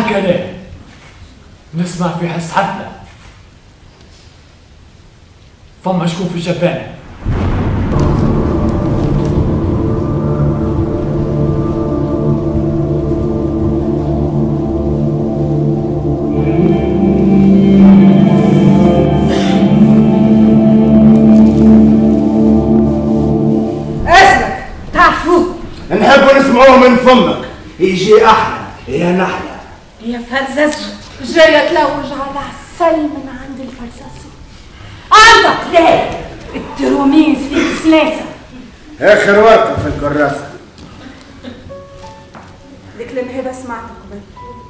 هالكلام نسمع في حس حفلة. فما شكون في الجبانة؟ اسمك تعرفوه؟ نحب نسمعوه من فمك، يجي احلى يا نحلة. يا فرزازو جاية تلوج على عسل من عند الفرزازو. عندك ليه التروميز فيك سلاسة. اخر ورقة في الكراسة. ديك المهبة سمعتك قبل.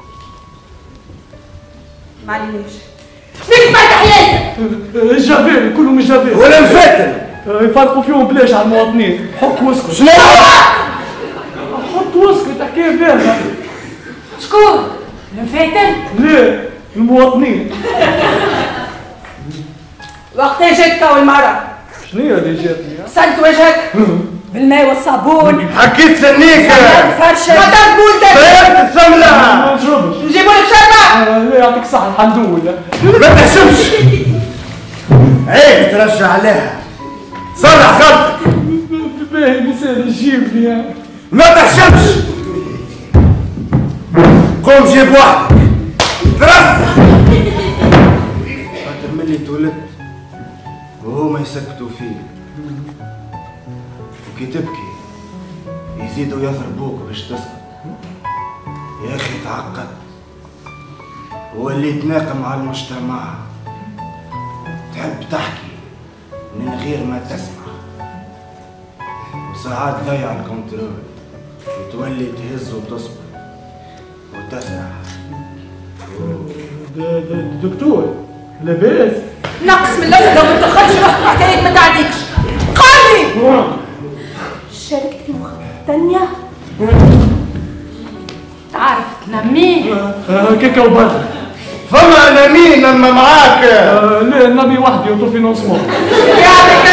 معليش ليك ما تحياتك. الجبال كلهم الجبال والمفتن يفرقوا فيهم بلاش على المواطنين. حط واسكت. شنو؟ حط واسكت حكاية فيها. شكون؟ المفاتن؟ لا المواطنين. وقتها جاتك أول مرة؟ شنو هي اللي جاتني؟ غسلت وجهك بالماء والصابون. حكيت سنيك. فرشة. غطيت بولتك. طيبت الثملة. ما نشربش. نجيبوا لك شربة. لا يعطيك الصحة الحمد لله. ما تحشمش. عيب ترجع عليها. صلح غلطك. باهي مثال يجيبني. ما تحشمش. قوم جيب وحدك. درس. خاطر ملي تولدت وهما يسكتوا فيك وكي تبكي يزيدوا يضربوك باش تسكت. يا اخي تعقدت وليت ناقم على المجتمع. تحب تحكي من غير ما تسمع، وساعات ضيع الكنترول وتولي تهز وتصبر وتسرح. دكتور لاباس؟ نقص من اللسه لو ما تدخلش روحك في حكايات ما تعديكش. قولي شاركت في مخطط تانية؟ تعرف تنميه؟ كيكا وبرد. فما نمين لما معاك. لا النبي وحدي وطفي نصمه. يعطيك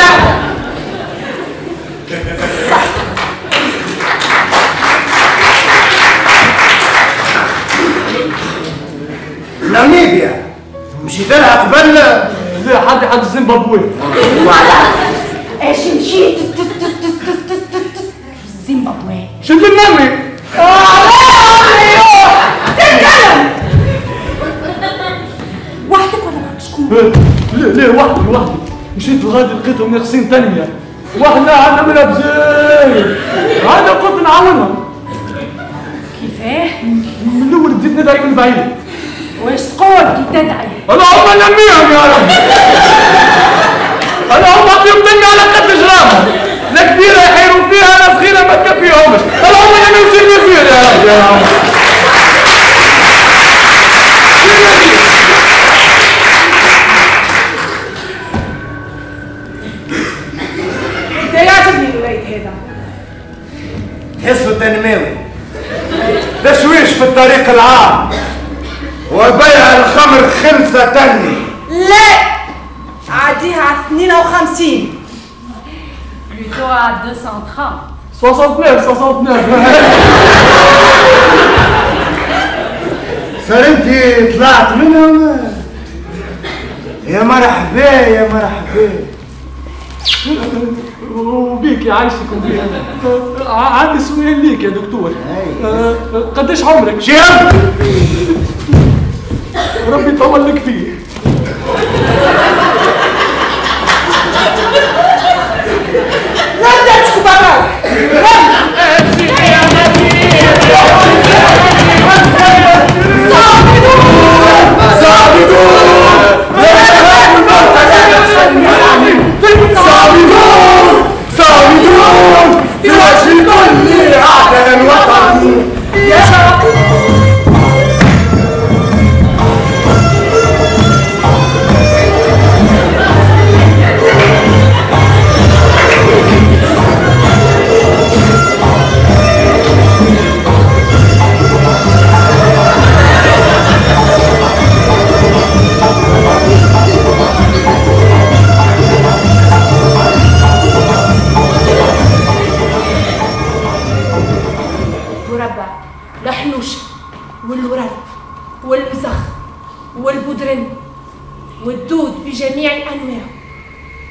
ناميبيا مشيت لها قبل. لا حد زيمبابوي. ايش مشيت زيمبابوي. شد النمي. تتكلم وحدك ولا معك شكون؟ لا وحدي. مشيت لغادي لقيتهم ناقصين تنمية. واحنا عندنا منها بزاف. انا كنت نعاونهم. كيفاه؟ من الاول بديت ندعي من بعيد. واش تقول كي تدعي؟ اللهم نميهم يا رب. اللهم اعطيهم تنمية على قد جرامهم. لا كبيرة يحيروا فيها لا صغيرة ما تكفيهمش. اللهم نمي وسير يسير يا رب يا رب. انت يعجبني الوليد هذا. تحسوا تنماوي تشويش في الطريق العام وبيع الخمر 5 تني. لا عاديها على 52 بلوتو على 230. 69. صار انت طلعت منهم. يا مرحبا يا مرحبا. وبيك يعيشك وبيك. عندي سؤال ليك يا دكتور. قديش عمرك؟ شياب ربي يطول لك فيه. لا تمشوا برا. صامدون في وجه كل عدن وطن يا شرق.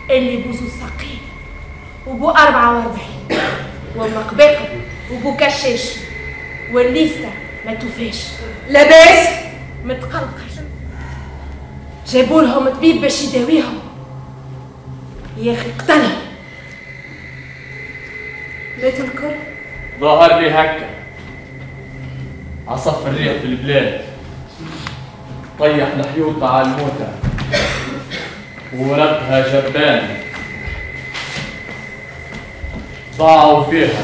اللي بوزو السقيم وبو 44 ومقبقب وبو كشاش والليسته ما توفاش لاباس متقلقل. جابوا لهم طبيب باش يداويهم، يا اخي قتلهم. ماتوا الكل. ظهر لي هكا عصف الريح في البلاد، طيح الحيوط على الموتى وردها جبان، ضاعوا فيها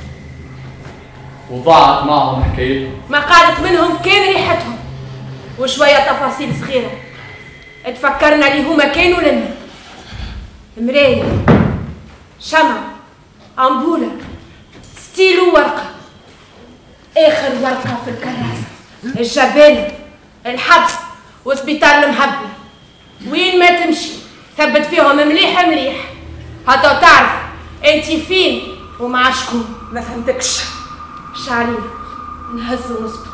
وضاعت معهم حكايتهم. ما قعدت منهم كان ريحتهم وشوية تفاصيل صغيرة تفكرنا اللي هما كانوا لنا. مراية، شمع، أمبولة، ستيلو، ورقة. آخر ورقة في الكراسة الجبانة، الحبس وسبيطار المهبلة. وين ما تمشي ثبت فيهم مليح مليح حتى تعرف انتي فين ومع شكون. ما فهمتكش. مش علينا نهز ونسكت.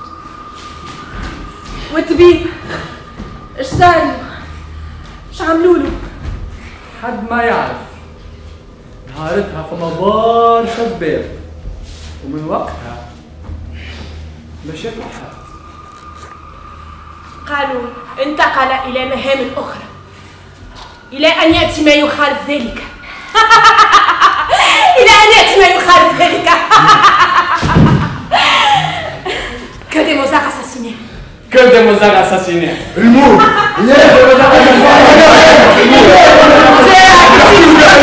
والطبيب اش صار؟ اش عملوله؟ حد ما يعرف. نهارتها فما برشا ضباب ومن وقتها ما شاف حد. قالوا انتقل إلى مهام أخرى إلى أن يأتي ما يخالف ذلك. إلى أن يأتي ما يخالف ذلك. Que des Mozart assassinés. Que des Mozart assassinés. الموت.